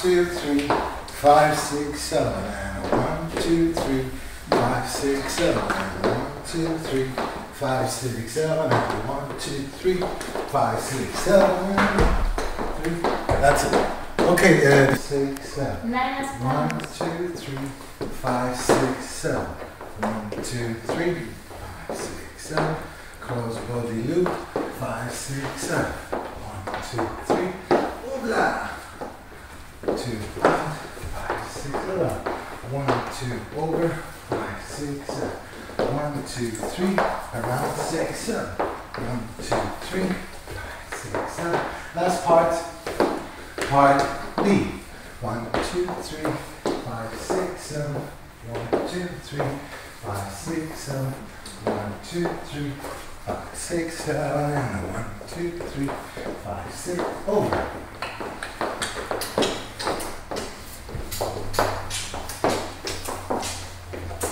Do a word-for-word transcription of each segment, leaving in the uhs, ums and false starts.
two, three, five, six, seven, and one, two, three, five, six, seven, and one, two, three, five, six, seven, and one, two, three, five, six, seven, three. That's it. Okay, uh, six, seven. One, two, three, five, six, seven. One, two, three, five, six, seven. Cross body loop. Five, six, seven. One, two, three. Hola. Two, out. Five, six, seven. One, two, over. Five, six, seven. One, two, three. Around six, seven. One, two, three. Five, six, seven. Last part. Part B. One, two, three, five, six, seven. One, two, three, five, six, seven. One, two, three, five, six, seven. One, two, three, five, six. Over.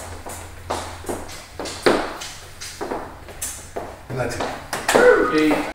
And that's it.